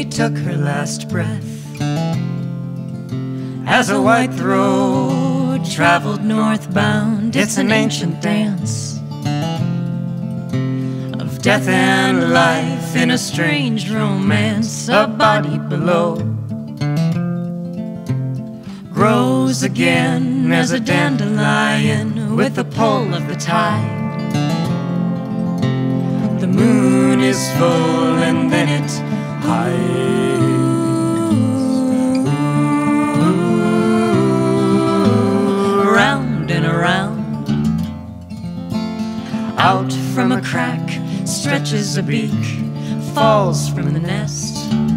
took her last breath as a white road traveled northbound. It's an ancient dance of death and life in a strange romance. A body below grows again as a dandelion with the pull of the tide. The moon is full and then it hides. Round and around, out from a crack stretches a beak, falls from the nest,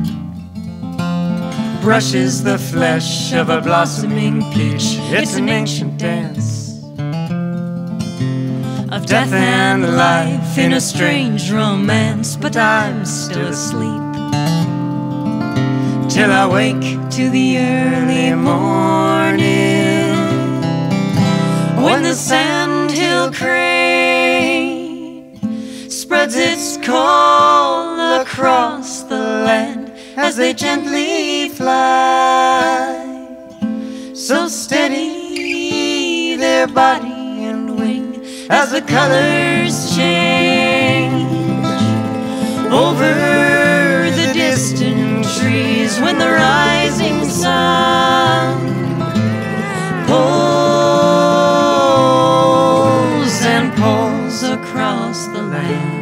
brushes the flesh of a blossoming peach. It's an ancient dance of death and life in a strange romance. But I'm still asleep till I wake to the early morning, when the Sandhill Crane spreads its call across the land as they gently fly, so steady their body and wing as the colors change over the distant trees, when the rising sun pulls and pulls across the land.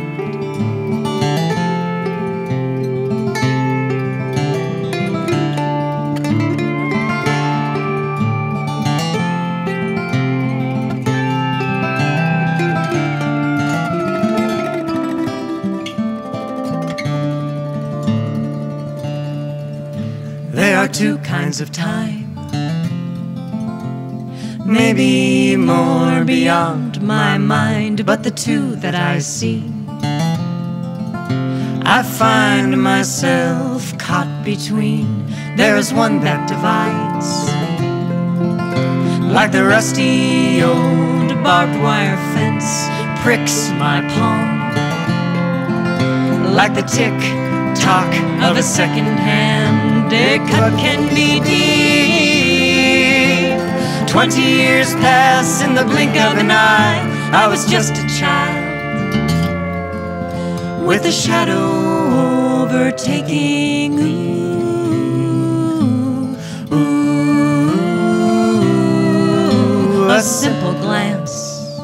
There are two kinds of time, maybe more beyond my mind, but the two that I see, I find myself caught between. There is one that divides, like the rusty old barbed wire fence pricks my palm, like the tick-tock of a second-hand cut can be deep. 20 years pass in the blink of an eye. I was just a child with a shadow overtaking. Ooh, ooh, a simple glance,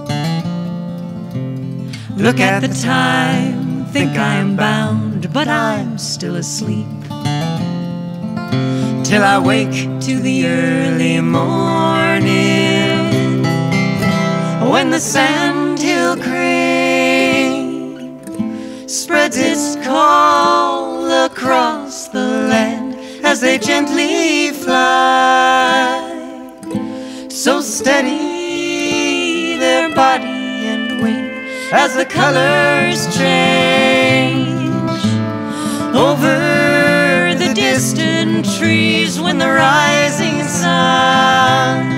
look at the time, think I am bound, but I'm still asleep till I wake to the early morning, when the Sandhill Crane spreads its call across the land as they gently fly, so steady their body and wing as the colors change over the distant trees, when the rising sun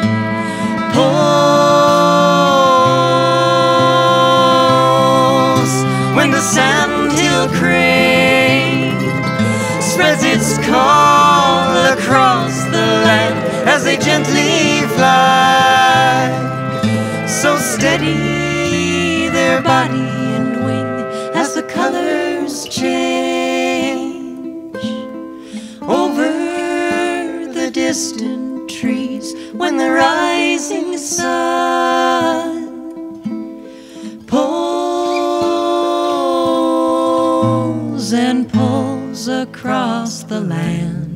pulls, when the Sandhill Crane spreads its call across the land as they gently fly, so steady their body and wing as the colors change over the distant trees, when the rising sun pulls and pulls across the land.